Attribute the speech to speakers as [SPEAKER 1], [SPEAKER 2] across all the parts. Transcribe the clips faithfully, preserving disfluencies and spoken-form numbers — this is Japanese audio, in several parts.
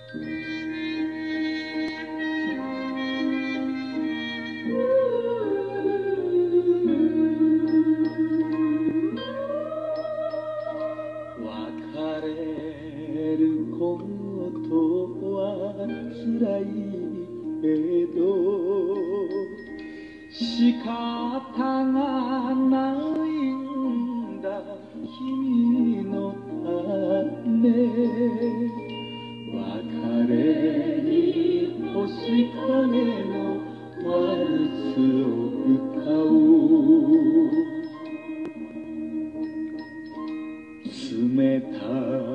[SPEAKER 1] 別れることは辛いけど仕方がないんだ君のため別れに星影のワルツを歌おう冷たい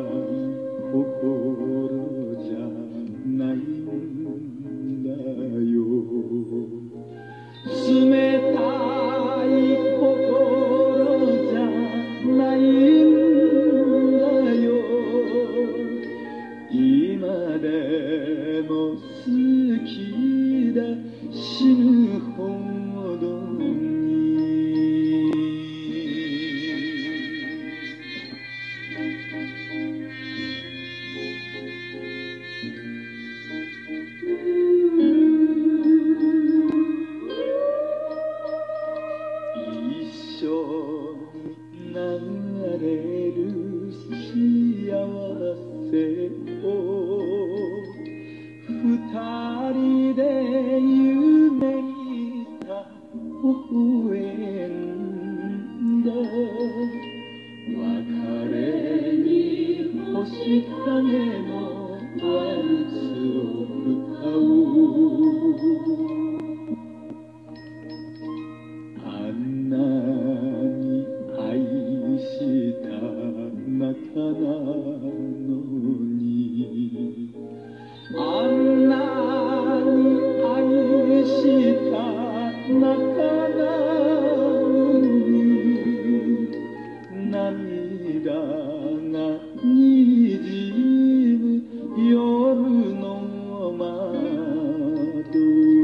[SPEAKER 1] 心じゃないんだよ冷たい心じゃないんだよ今でも好きだ死ぬほど一緒に流れる幸せを二人で夢見た微笑んだ別れに星影のワルツを歌おうあんなに愛した仲なのにあんなに愛した仲なのに涙がにじむ夜の窓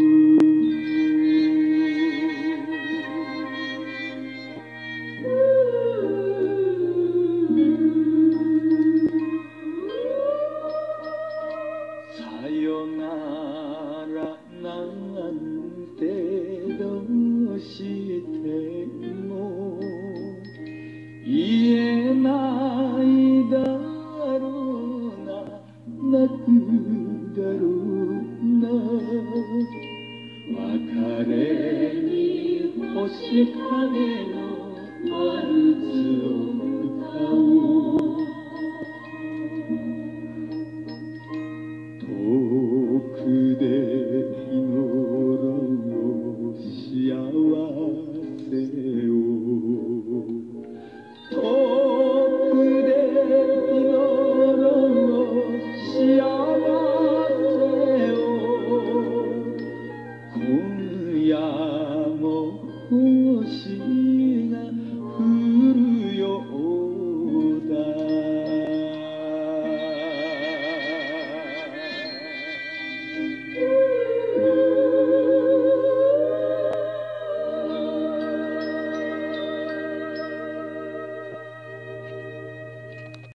[SPEAKER 1] さよならなんてどうしても言えないだろうな泣くだろうな別れに星影のワルツを歌おう遠くで祈ろう幸せを遠くで祈ろう幸せを